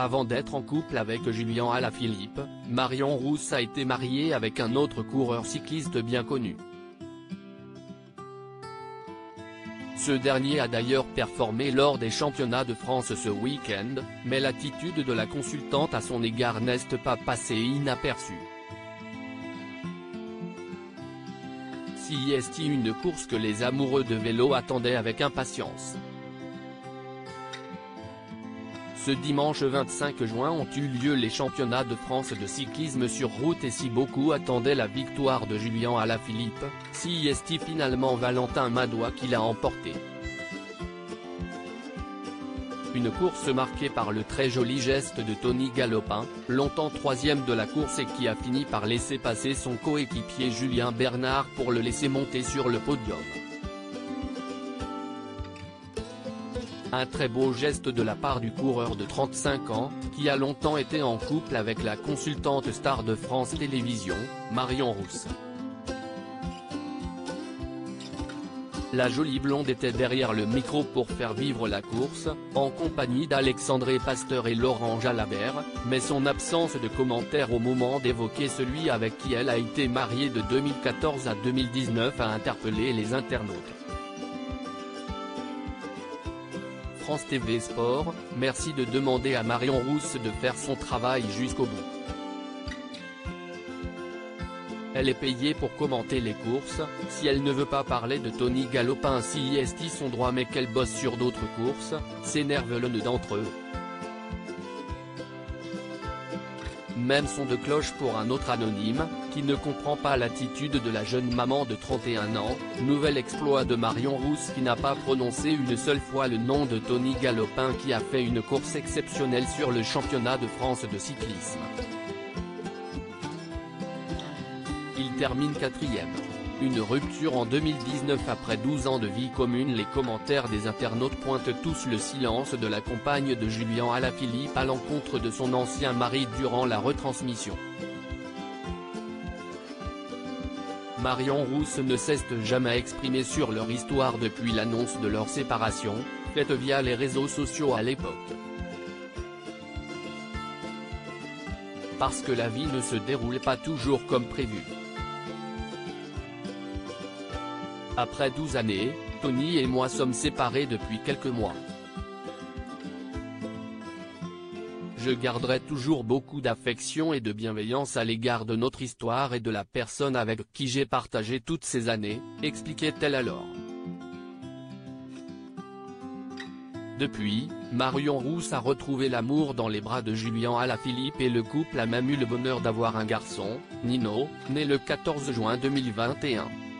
Avant d'être en couple avec Julien Alaphilippe, Marion Rousse a été mariée avec un autre coureur cycliste bien connu. Ce dernier a d'ailleurs performé lors des championnats de France ce week-end, mais l'attitude de la consultante à son égard n'est pas passée inaperçue. C'est une course que les amoureux de vélo attendaient avec impatience. Ce dimanche 25 juin ont eu lieu les championnats de France de cyclisme sur route et si beaucoup attendaient la victoire de Julien Alaphilippe, c'est finalement Valentin Madois qui l'a emporté. Une course marquée par le très joli geste de Tony Galopin, longtemps troisième de la course et qui a fini par laisser passer son coéquipier Julien Bernard pour le laisser monter sur le podium. Un très beau geste de la part du coureur de 35 ans, qui a longtemps été en couple avec la consultante star de France Télévisions, Marion Rousse. La jolie blonde était derrière le micro pour faire vivre la course, en compagnie d'Alexandre Pasteur et Laurent Jalabert, mais son absence de commentaires au moment d'évoquer celui avec qui elle a été mariée de 2014 à 2019 a interpellé les internautes. France TV Sport, merci de demander à Marion Rousse de faire son travail jusqu'au bout. Elle est payée pour commenter les courses, si elle ne veut pas parler de Tony Galopin c'est son droit mais qu'elle bosse sur d'autres courses, s'énerve l'un d'entre eux. Même son de cloche pour un autre anonyme, qui ne comprend pas l'attitude de la jeune maman de 31 ans, nouvel exploit de Marion Rousse qui n'a pas prononcé une seule fois le nom de Tony Galopin qui a fait une course exceptionnelle sur le championnat de France de cyclisme. Il termine 4e. Une rupture en 2019 après 12 ans de vie commune. Les commentaires des internautes pointent tous le silence de la compagne de Julien Alaphilippe à l'encontre de son ancien mari durant la retransmission. Marion Rousse ne s'est jamais exprimée sur leur histoire depuis l'annonce de leur séparation, faite via les réseaux sociaux à l'époque. Parce que la vie ne se déroule pas toujours comme prévu. Après 12 années, Tony et moi sommes séparés depuis quelques mois. Je garderai toujours beaucoup d'affection et de bienveillance à l'égard de notre histoire et de la personne avec qui j'ai partagé toutes ces années, expliquait-elle alors. Depuis, Marion Rousse a retrouvé l'amour dans les bras de Julien Alaphilippe et le couple a même eu le bonheur d'avoir un garçon, Nino, né le 14 juin 2021.